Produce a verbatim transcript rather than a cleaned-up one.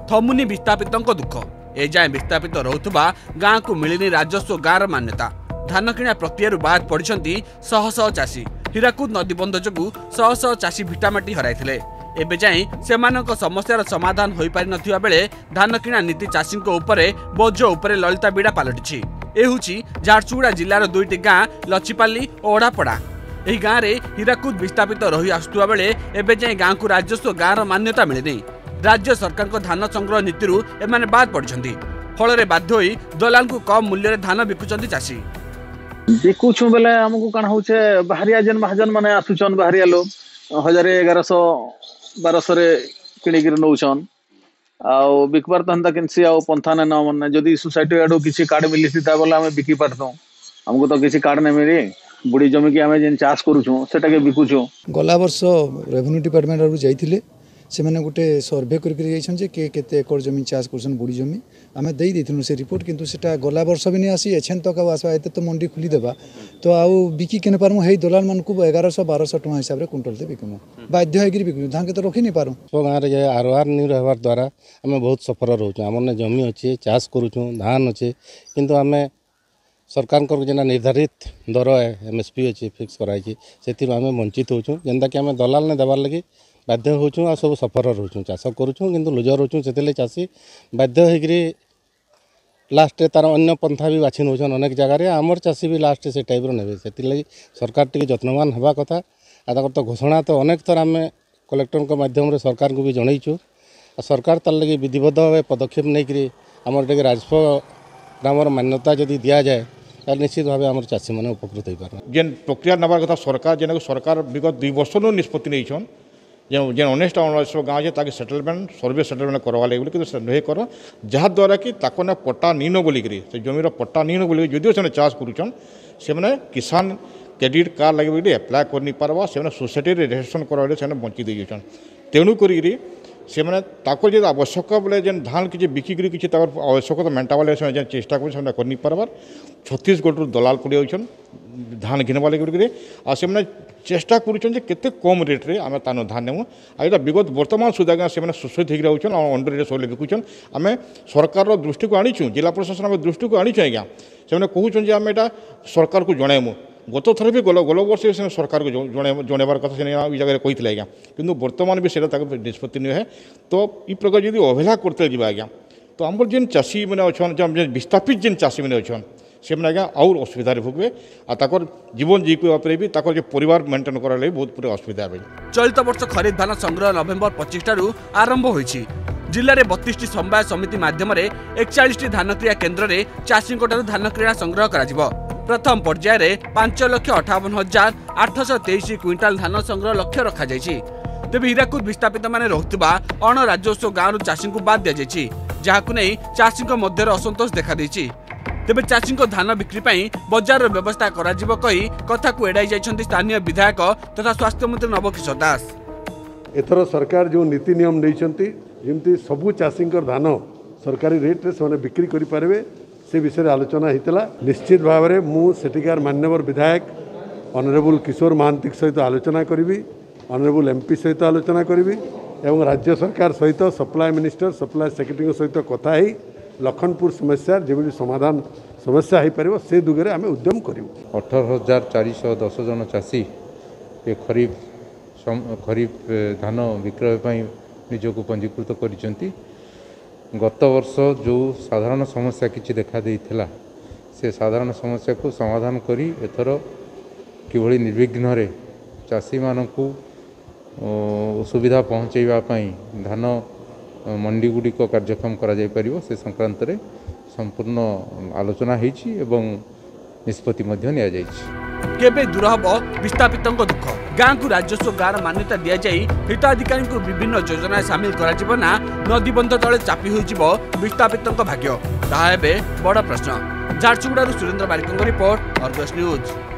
थमुनी विस्थापितों दुख एजाए विस्थापित रोथुबा गाँ को मिलनी राजस्व गाँव मान्यता धान किणा प्रक्रिया बाद पड़ती शह शह चाषी हीराकुद नदीबंध जोगु शह शह चाषी भिटामाटी हराइथिले एबे जाए सेमानक समस्यार समाधान हो पारि नथिबा बेले धान किणा नीति चाषी उपरे बोझ उपरे ललिता बिड़ा पलटिछि। ए होछि झारसुगुड़ा जिल्लार दुईटी गाँ लचिपाली और ओढ़ापड़ा। एही गाँव में हीराकुद विस्थापित रही आसुवा बेले एबे जाए गाँ को राजस्व गाँव मान्यता मिलनी। राज्य सरकार को धान संग्रह नीति एमाने बाद पड़छन्ती फल बाध्य होई दलाल को कम मूल्य धान बिकुचन्ती चाषी बिकुछु बेले हमकु कान होचे बाहरिया जन महाजन माने आसुचन बाहरिया लोग हजार एगारह सौ बारह सौ रे किणी गिर नौचन आउ बिकबार त हंता किनसी आउ पंथा न मन जदी सोसाइटी आडो किछि कार्ड मिलिसी ता बोला हमें बिकी पारतो हमकु तो किछि कार्ड नै मिली बुढ़ी जमी की आमे जेन चाष करूछु सेटा के बिकुछु। गला वर्ष रेवेन्यू डिपार्टमेंट रु जाइथिले से मैंने गोटे सर्भे कर के केते एकड़ जमी चाष कर बुढ़ी जमी आम दे देथिलु से रिपोर्ट किंतु सेटा गला वर्ष भी नहीं आसी एछन तक आसवा एते तो मंडी खुली देबा तो आउ बिकी केने पारमु हे दलाल मान को ग्यारह सौ बारह सौ टका हिसाब रे क्विंटल दे बिकमु बाध्य होगिर बिकु धान के तो रखी नहीं पारू। तो गाँव रे आरआर नहीं रहबार द्वारा आम बहुत सफर रहूँ आमने जमी अच्छे चाष करूँ धान अच्छे किंतु आम सरकार जेना निर्धारित दर एमएसपी अच्छे फिक्स कराई से आम वंचित होचुँ जेनता कि आम दलाल ने देवार लगी बाध्य होचुँ आ सब सफर रोचुँ चाष करूँ किंतु लुजर रोचुँ से चाषी बाध्य होकर लास्ट तार अन्य पंथा भी बाछि नौचन अनेक जगार आमर चाषी भी लास्ट से टाइप ने से सरकार टी जत्नवान हवा कथा आ तो घोषणा तो अनेक थर आम कलेक्टर माध्यम सरकार को भी जनईचु सरकार तार लगे विधिबद्ध भाव पदक्षेप नहीं आमर टे राजस्व ग्रामर मान्यता जदि दि जाए निश्चित भाव आम चाषी मैंने उपकृत हो पार जेन प्रक्रिया नबार कथा सरकार जेन सरकार विगत दुई वर्ष निष्पत्ति नहीं जेन जेन अनेस्ट अनराजस्व गाँव है ताकि सेटलमेंट सर्वे सेटलमेंट करवा लगे कि नुहे कर जहाद्वारा कि ताकने पट्टा नीन बोलिक से जमीर पट्टा नीन बोलिक जदिव से चाष करुचन से किसान क्रेडिट कार्ड लगे एप्लाय कर नहीं पार्बा से सोसाइटी रेजिस्ट्रेशन करवा से बंची देछन तेणुक से मैंने जो आवश्यक बोले जेन धान किसी बिकिकी किसी आवश्यकता मेटावा लगे जेन चेष्टा कर नहीं पार्बार छत्तीसगढ़ दलाल पड़े धान घिनवा लगे आ से मैंने चेष्टा करुचन केते कम रेट्रे आम तान धान नेमु आ विगत बर्तमान सुधा से सुशोधित होकर रोचन अंडर रेट सब बिकुचन आम सरकार दृष्टि को आनीचु जिला प्रशासन आम दृष्टि को आनीचु आज्ञा से कहूँ आम यहाँ सरकार को जनइमु गत थर भी गल गल वर्ष से सरकार को जनइबार कथा से जगह कही आज्ञा कि बर्तमान भी से निष्पत्ति नुहे तो ये प्रकार जब अवहेला करते जी आज्ञा तो आम जेन चाषी मैंने अच्छा विस्थापित जेन चाषी मैंने अच्छा से मैंने आज्ञा और असुविधा भोगे आर जीवन जीविका भी परिवार मेन्टेन करार बहुत पूरा असुविधा है। चलित वर्ष खरीफ धान संग्रह नवेम्बर पच्चीस ठारू आरंभ होइछि। जिले में बत्तीस टी समवाय समिति माध्यम एकचाश टी धान क्रिया केन्द्र में चाषी धान क्रिया संग्रह करा प्रथम पर्यायर पांच लक्ष अठावन हजार आठश तेईस क्विंटाल धान संग्रह लक्ष्य रखा तेज हीराकुद विस्थापित माने रहुथिबा अण राजस्व गाँव चाषी को बाद दि जाहाकु नहीं चाषी मध्य असंतोष देखा देछि। तेबे चाषी धान बिक्री पाई बजार व्यवस्था करा जिवो कही कथा को एड़ाई जाइछन्ति स्थानीय विधायक तथा स्वास्थ्य मंत्री नवकिशोर दास। एथर सरकार जो नीति नियम नैछन्ति जेमती सबु चाषी धान सरकारी रेट रे से बिक्री करि पारबे से विषय आलोचना होता। निश्चित भाव में मु सेठिकार माननीय विधायक ऑनरेबल किशोर महांती सहित आलोचना करी ऑनरेबल एमपी सहित आलोचना करी एवं राज्य सरकार सहित सप्लाई मिनिस्टर सप्लाई सेक्रेटरी सहित कथा ही लखनपुर समस्या जमी समाधान समस्या हो पार से दिगरे आम उद्यम करूँ। अठारह हजार चार सौ दस जन चाषी खरीफ खरीफ धान विक्रय निजक पंजीकृत कर गत वर्ष जो साधारण समस्या किछि देखा देइथिला से साधारण समस्या को समाधान करी एथर किभଳି निर्विघ्न रे चाषी मानकु सुविधा पहुँचैबा पई धान मंडी गुडी को कार्यक्रम करा जाय परिबो से संक्रांत रे संपूर्ण आलोचना हेछि एवं निष्पत्ति मध्य निया जायछि। केबे दूर हब विस्थापितों दुख गाँ को राजस्व गाँव मान्यता दि जाई हिताधिकारी को विभिन्न योजना सामिल करा ना नदीबंध तले चापी हो विस्थापितों भाग्य ताहा बड़ प्रश्न। झारसुगुड़ा सुरेंद्र बारिकों रिपोर्ट अर्गस न्यूज।